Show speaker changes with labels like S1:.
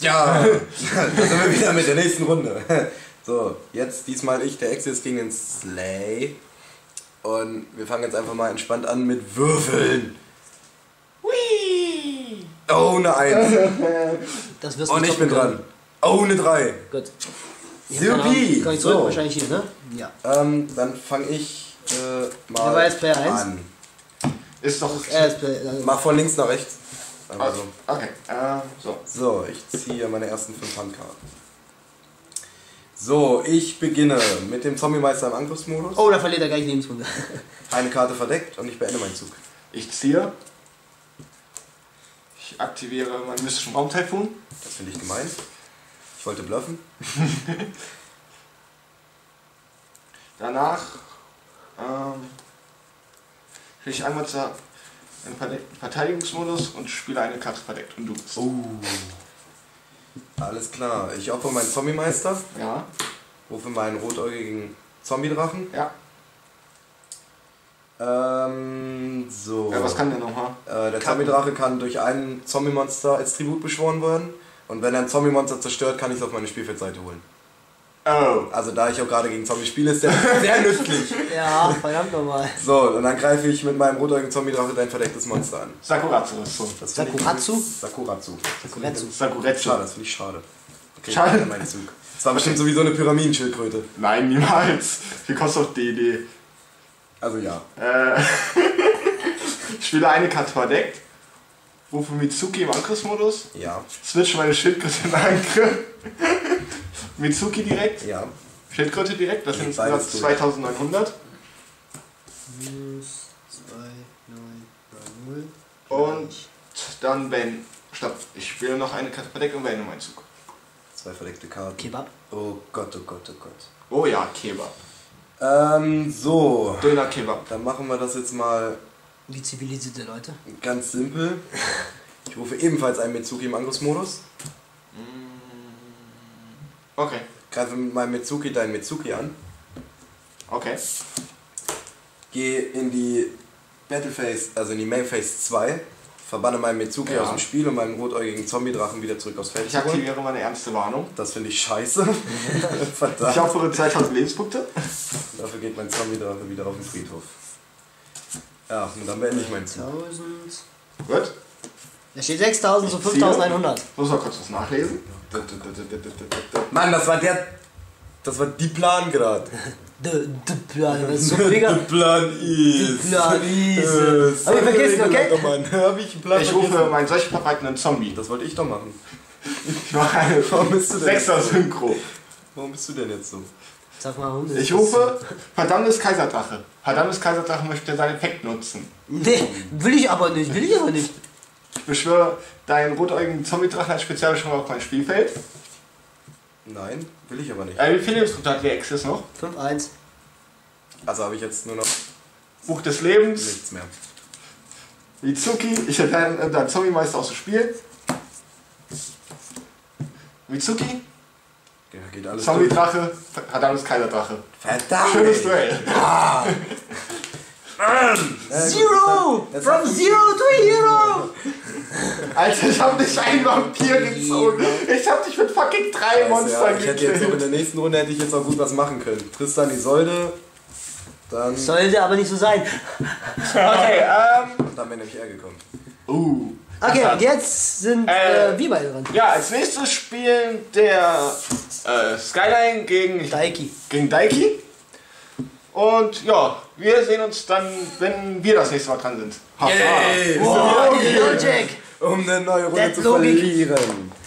S1: Ja, da sind wir wieder mit der nächsten Runde. So, jetzt diesmal ich, der Exis gegen den Slay. Und wir fangen jetzt einfach mal entspannt an mit Würfeln.
S2: Hui!
S1: Oh, eine 1.
S3: Das wirst
S1: Und ich bin dran. Oh, eine 3.
S3: Gut.
S1: Supi!
S3: Kann ich zurück
S1: So.
S3: wahrscheinlich hier, ne? Ja.
S1: Dann fange ich
S3: Wer war
S1: mal
S3: jetzt Player 1?
S1: an.
S2: Ist doch...
S3: Er ist Player.
S1: Mach von links nach rechts. Also.
S2: Okay, so.
S1: So, ich ziehe meine ersten 5 Handkarten. So, ich beginne mit dem Zombie-Meister im Angriffsmodus.
S3: Oh, da verliert er gleich Lebenspunkte.
S1: Eine Karte verdeckt und ich beende meinen Zug.
S2: Ich ziehe. Ich aktiviere meinen mystischen Raumtaifun.
S1: Das finde ich gemein. Ich wollte bluffen.
S2: Danach spiele ich einmal im Verteidigungsmodus und spiele eine Karte verdeckt. Und du bist.
S1: Alles klar. Ich opfere meinen Zombie-Meister,
S2: Ja,
S1: rufe meinen rotäugigen Zombie-Drachen.
S2: ja.
S1: So.
S2: Ja, was kann der nochmal?
S1: Der Zombie-Drache kann durch ein Zombie-Monster als Tribut beschworen werden. Und wenn er ein Zombie-Monster zerstört, kann ich es auf meine Spielfeldseite holen.
S2: Oh.
S1: Also da ich auch gerade gegen Zombie spiele, ist der sehr nützlich.
S3: Ja, verdammt nochmal.
S1: So, und dann greife ich mit meinem rotäugigen Zombie-Drache dein verdecktes Monster an.
S2: Sakuratsu ist so.
S1: Das finde ich
S3: Sakuratsu?
S1: gut. Sakuratsu.
S2: Sakuretsu.
S1: Schade, das finde ich schade. Okay,
S2: Schade.
S1: ich beende meinen Zug. Das war bestimmt sowieso eine Pyramidenschildkröte.
S2: Nein, niemals. Wie kostet doch die Idee?
S1: Also ja.
S2: Ich spiele eine Karte verdeckt. Rufe Mitsuki im Angriffsmodus.
S1: Ja.
S2: Switch meine Schildkröte in Angriff. Mitsuki direkt.
S1: Ja.
S2: Schildkröte direkt. Das sind
S1: Beides durch.
S2: 2900.
S3: Minus 2990.
S2: Und dann Ben. Stopp. Ich spiele noch eine Karte verdeckt und beende meinen Zug.
S1: 2 verdeckte Karten.
S3: Kebab.
S1: Oh Gott, oh Gott, oh Gott.
S2: Oh ja, Kebab.
S1: So.
S2: Döner Kebab.
S1: Dann machen wir das jetzt mal
S3: Wie zivilisierte Leute.
S1: ganz simpel. Ich rufe ebenfalls einen Mitsuki im Angriffsmodus.
S2: Okay.
S1: Greife mit meinem Mitsuki deinen Mitsuki an.
S2: Okay.
S1: Gehe in die Battle Phase, also in die Main Phase 2. Verbanne meinen Mitsuki
S2: Ja.
S1: aus dem Spiel und meinen rotäugigen Zombie-Drachen wieder zurück aufs Feld
S2: Ich
S1: zu holen.
S2: aktiviere meine ernste Warnung.
S1: Das finde ich scheiße. Verdammt.
S2: Ich opfere 2000 Lebenspunkte.
S1: Dafür geht mein Zombie-Drache wieder auf den Friedhof. Ja, und dann beende ich meinen Zug.
S3: 1000.
S2: Gut.
S3: Da steht 6000 zu 5100.
S2: Muss mal kurz was nachlesen.
S1: Mann, das war die Plan gerade.
S3: Der Plan, das ist so mega.
S1: Der Plan ist.
S3: Plan ist. Hab ich vergessen, okay?
S1: Hab ich einen Plan
S2: Ich
S1: vergessen?
S2: rufe meinen solch verbreitenden Zombie.
S1: Das wollte ich doch machen.
S2: Ich mache eine
S1: Warum bist du denn?
S2: 6er Synchro.
S1: Warum bist du denn jetzt so?
S3: Sag mal, Hunde.
S2: Ich rufe verdammtes Kaiserdrache. Verdammtes Kaiserdrache möchte seinen Effekt nutzen.
S3: Nee, will ich aber nicht.
S2: Ich beschwöre deinen rotäugigen Zombie-Drachen als Spezialbeschwörung auf mein Spielfeld.
S1: Nein, will ich aber nicht.
S2: Wie viele Lebenspunkte hat der Access noch?
S3: 5-1.
S1: Also habe ich jetzt nur noch
S2: Buch des Lebens.
S1: nichts mehr.
S2: Mitsuki, ich hätte deinen Zombie-Meister aus dem Spiel. Mitsuki,
S1: Ja, geht alles durch.
S2: Zombie-Drache, verdammtes Kaiserdrache.
S1: Verdammt!
S2: Schönes Duell.
S3: Zero! From Zero to Hero!
S2: Alter, ich hab nicht einen Vampir gezogen. Ich hab dich mit fucking 3 Monstern
S1: Ja, ich hätte jetzt so in
S2: gekillt.
S1: der nächsten Runde hätte ich jetzt auch gut was machen können. Tristan Isolde, dann.
S3: Sollte aber nicht so sein.
S2: Okay,
S1: Und dann bin nämlich er gekommen.
S3: Okay, und jetzt sind wir beide dran.
S2: Ja, als nächstes spielen der Skyline gegen Daiki. Und ja, wir sehen uns dann, wenn wir das nächste Mal dran sind.
S1: Yay!
S3: Oh, Logic!
S1: Um eine neue Runde
S3: That's
S1: zu
S3: Logik.
S1: verlieren.